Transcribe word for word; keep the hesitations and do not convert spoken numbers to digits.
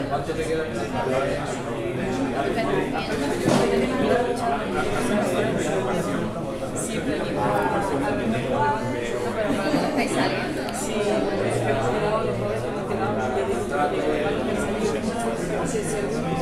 ¿Cuánto te queda? Sí, pero aquí estáis saliendo. Sí, pero